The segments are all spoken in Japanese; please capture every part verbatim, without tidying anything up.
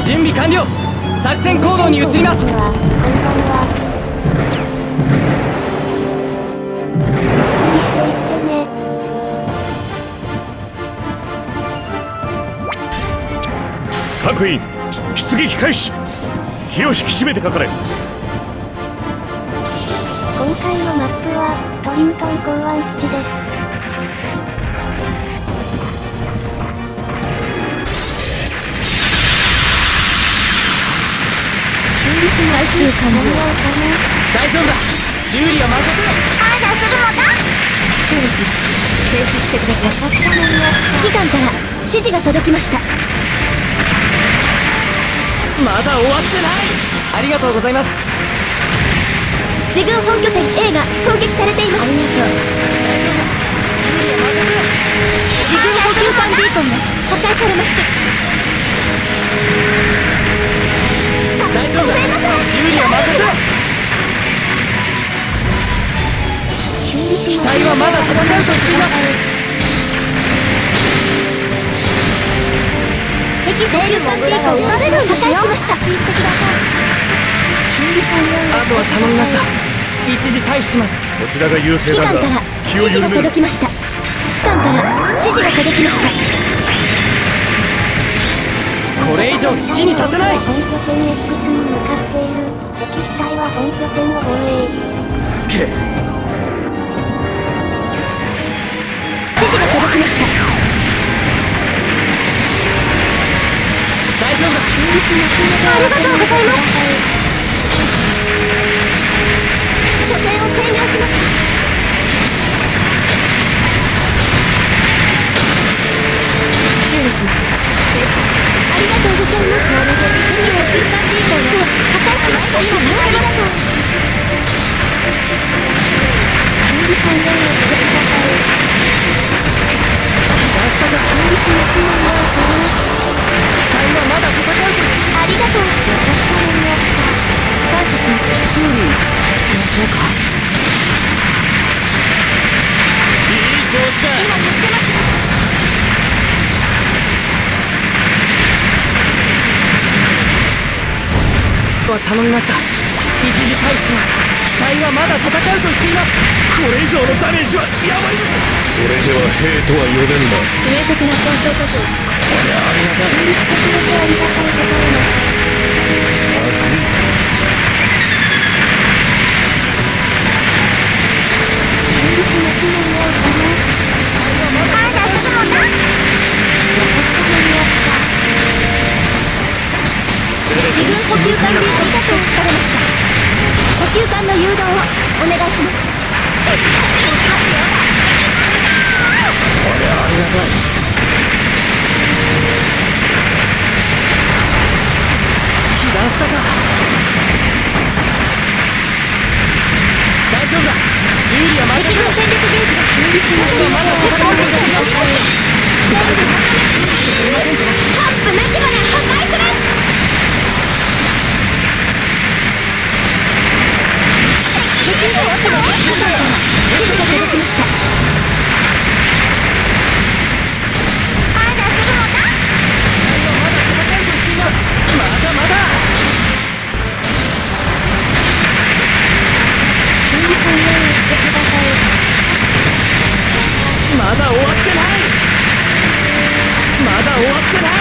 準備完了。作戦行動に移ります。 こんばんは。 各員出撃開始。気を引き締めてかかれ。 今回のマップはトリントン港湾基地です。 回収完了。 大丈夫だ。修理は任せろ。 感謝するのだ。修理します。停止してください。指揮官から指示が届きました。 まだ終わってない。ありがとうございます。 自軍本拠点 A が攻撃されています。ありがとう。 大丈夫だ。修理は任せろ。 自軍補給艦ビーコンが破壊されました。 大丈夫だ。修理は任せろ。機体はまだ戦うと言っています。 敵補給艦ビーコンを破壊しました。安心してください。 あとは頼みました。一時退避します。 こちらが優勢指揮だが官から指示が届きました。指揮官から指示が届きました。 これ以上好きにさせない。 本拠点 X に向かっている敵機体は本拠点を防衛。 け指示が届きました。 大丈夫だ。 ありがとうございます。拠点を占領しました。修理します。停止して。ありがとうございます。まるで三つに補充艦ビーコンを破壊しました。今ありがとう。 修理完了をしてください。 被弾したか。 修理しますのよう機体はまだ戦うと。 ありがとう。 よかったのにあった。 感謝します。 修理しましょうか。 いい調子だ。 今助けます。 は頼みました。一時退避します。機体はまだ戦うと言っています。 これ以上のダメージはやばいぞ。それでは兵とは呼べんな。 致命的な損傷箇所を。 こりゃありがたい。 修理してくれてありがとうございます。 まずい。 修理しますのようかな。 機体はまだ感謝するのだ。 よかったのにあった。 自軍補給艦ビーコンが設置されました。補給艦の誘導をお願いします。これはありがたい。被弾したか。大丈夫だ。修理は任せろ。 敵の戦力ゲージが機体はまだ戦うと言っています。 全部まとめてトップ抜きまで破壊する。補給が終わっても指揮官から指示が届きました。感謝するのだ。 機体はまだ戦うと言っています。まだまだ。 修理完了をしてください。 まだ終わってない。まだ終わってない。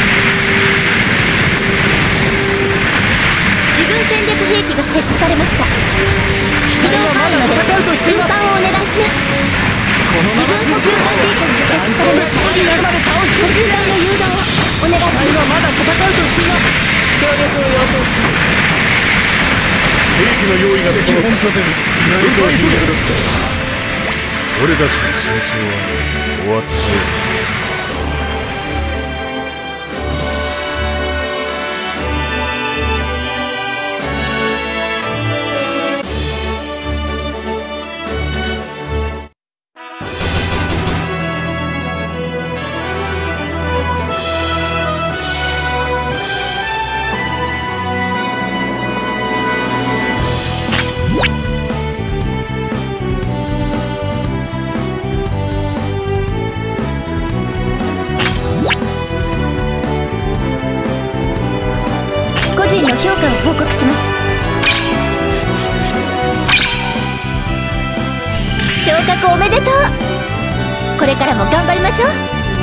自軍戦略兵器が設置されました。 機体はまだ戦うと言っています。 運搬をお願いします。 この自軍補給艦ビーコンが設置されました。 になるまで倒し補給艦の誘導をお願いします。 機体はまだ戦うと言っています。 協力を要請します。 兵器の用意ができ本拠点いないとは言いたかった。俺たちの戦争は終わったよ。 人の評価を報告します。昇格おめでとう。これからも頑張りましょう。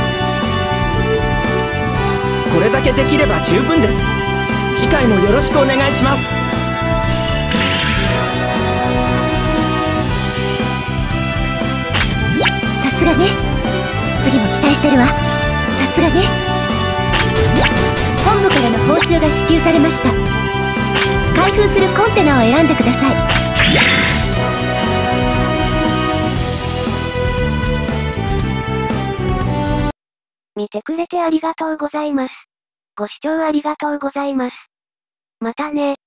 これだけできれば十分です。次回もよろしくお願いします。 さすがね。次も期待してるわ。さすがね。本部からの報酬が支給されました。開封するコンテナを選んでください。 見てくれてありがとうございます。ご視聴ありがとうございます。またね。